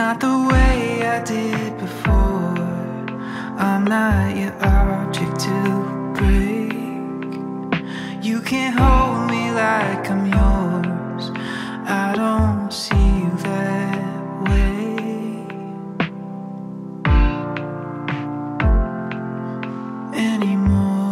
not the way I did before. I'm not your object to break. You can't hold me like I'm yours. I don't see you that way anymore.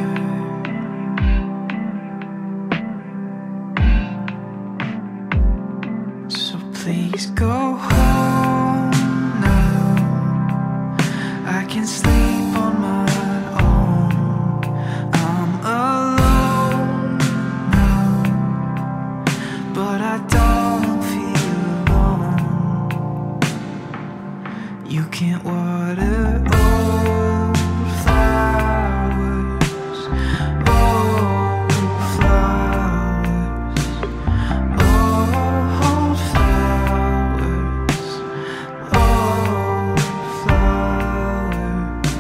So please go home now. I can sleep on my own. I'm alone now, but I don't feel alone. You can't water old flowers, old flowers, old flowers, old flowers.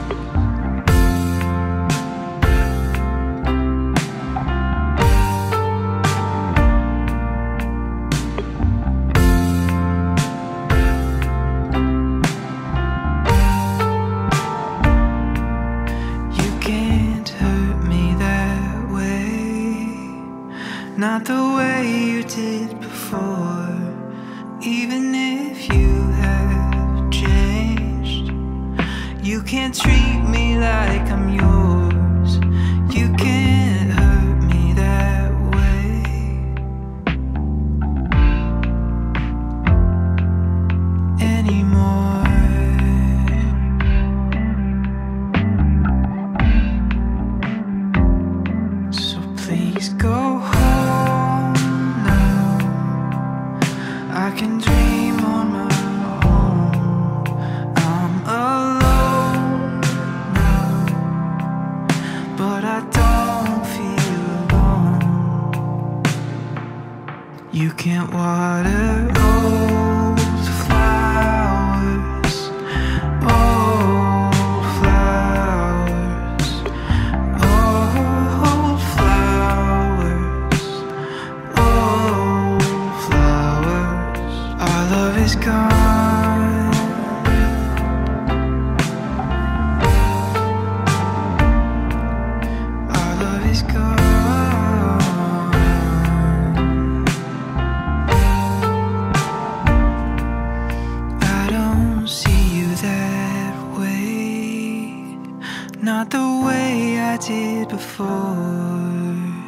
You can't hurt me that way, not the way you did before. Even if you have changed, you can't treat me like I'm yours. You can't hurt me that way anymore. So please go home now. I can dream on my own. I'm alone now, but I don't feel alone. You can't water old flowers, old flowers, old flowers, old flowers. Our love is gone. Our love is gone. I don't see you that way, not the way I did before.